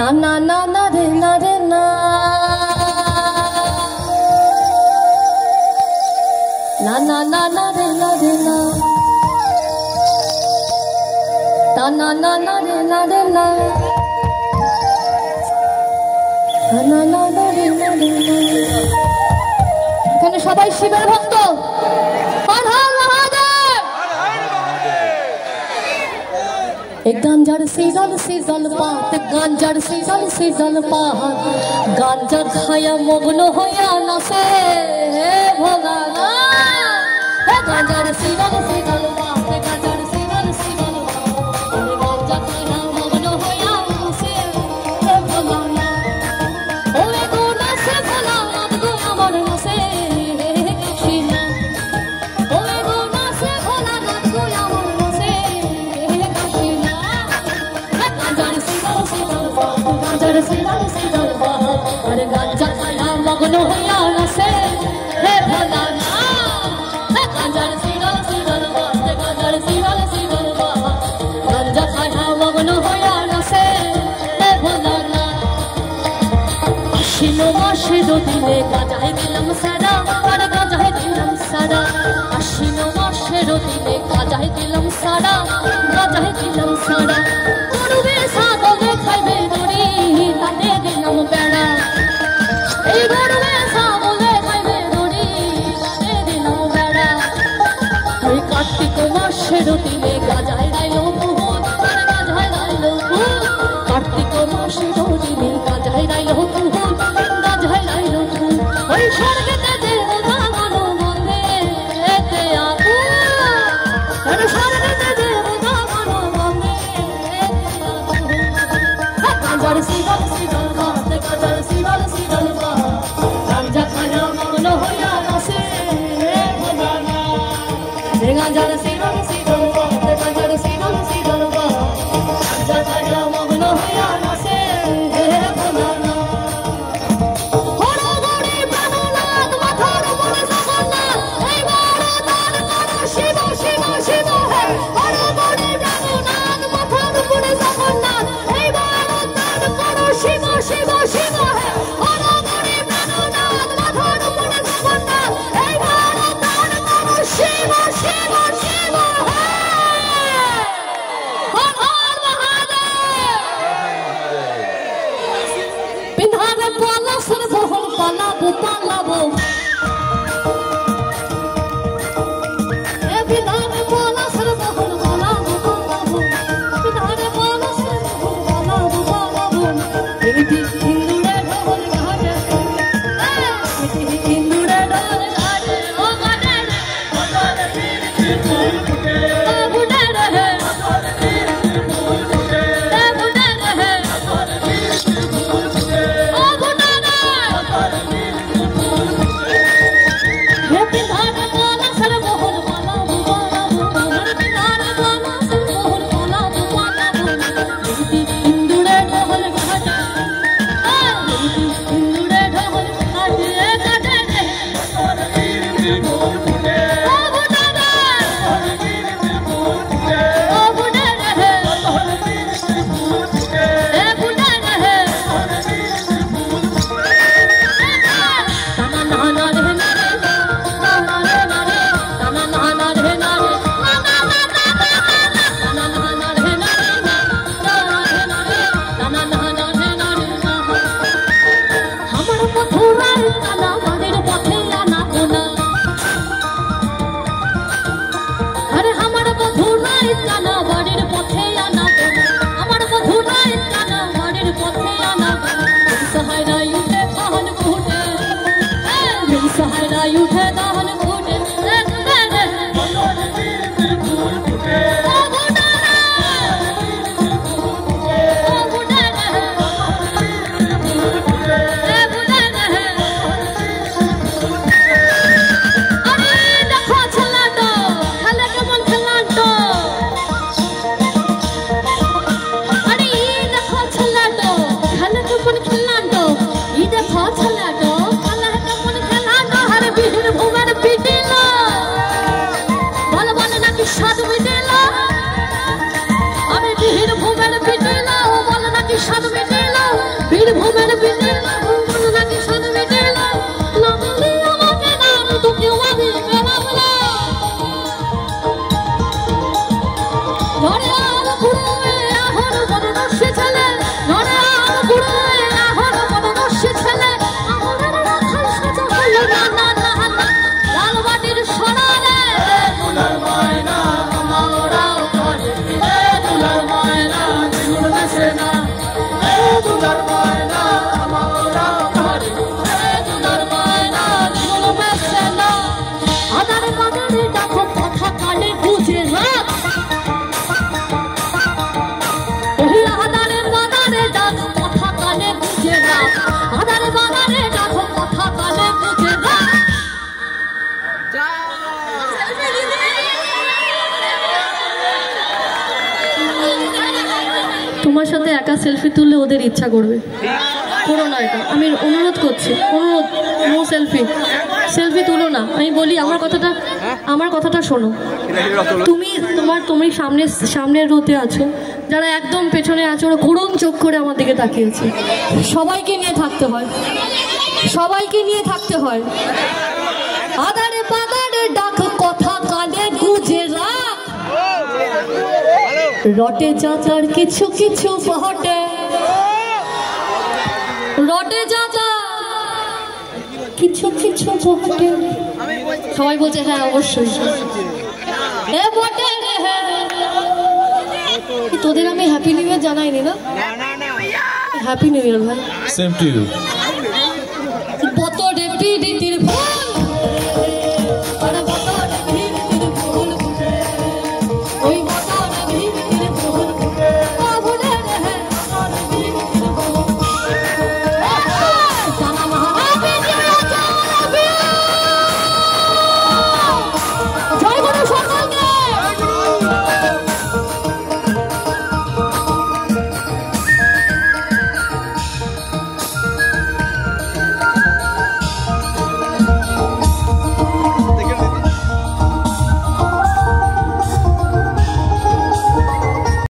না না না না রে না রে না না না না না রে না রে না তা না না না রে না রে না না না না রে না রে না। এখানে সবাই শিবের ভক্ত। गांजार सीजल पात गांजार सीजल पात गांजार खाया मग्न होया नाचे हे भोलाना हे गांजार सीजल पात गांजार सीजल पात गांजार खाया मग्न होया नाचे हे भोलाना ओए गो नाचे भोला गो अमर नाचे हे कृष्णा ओए गो नाचे भोला गो अमर नाचे हे कृष्णा गांजार सीजल पात अरे गांजा खाया मग्न होया नाचे हे भोलाना हे गांजार सीजल पात गांजार सीजल पात गांजा खाया मग्न होया नाचे हे भोलाना आश्विनो मासेर दिने गांजाय दिलाम सारा अरे गांजाय दिलाम सारा आश्विनो मासेर दिने गांजाय दिलाम सारा गांजाय दिलाम सारा गरुवे ছাগলে খাইবে দড়ি তাতে দিলাম বেড়া এই গরুবে ছাগলে খাইবে দড়ি তাতে দিলাম বেড়া ওই কার্তিক মাসের দিনে গাজায় রাইল পুহুত আর গাজায় রাইল পুহুত কার্তিক মাসের দিনে গাজায় রাইল পুহুত গাজায় রাইল পুহুত ওই স্বর্গেতে দেবতা গানো বন্দে এতে আপু আর স্বর্গেতে দেবতা গানো বন্দে गांजार सीजल पात गांजार सीजल पात गांजा खाया मग्न होया नाचे हे भोलाना हे गांजार सीजल पात गांजार सीजल पात गांजा खाया मग्न होया नाचे हे তোমার সাথে একা সেলফি তুললে ওদের ইচ্ছা করবে, করো না এটা, আমি অনুরোধ করছি, অনুরোধ, নো সেলফি, সেলফি তুলো না। আমি বলি আমার কথাটা শোনো। তুমি সামনের রোতে আছো, যারা একদম পেছনে আছো ওরা করুণ চোখ করে আমার দিকে তাকিয়েছে। সবাইকে নিয়ে থাকতে হয়, সবাইকে নিয়ে থাকতে হয়। আদারে বাদারে ডাক কথা কানে গুজে রাখ, রটে চাচার কিছু কিছু বটে, রটে চাচা কিছু কিছু বটে। সবাই বলছে হ্যাঁ অবশ্যই এ বটে রে। তোদের আমি হ্যাপি নিউ ইয়ার জানাইনি না? হ্যাপি নিউ ইয়ার ভাই। Same to you. বতরে পিড়িতির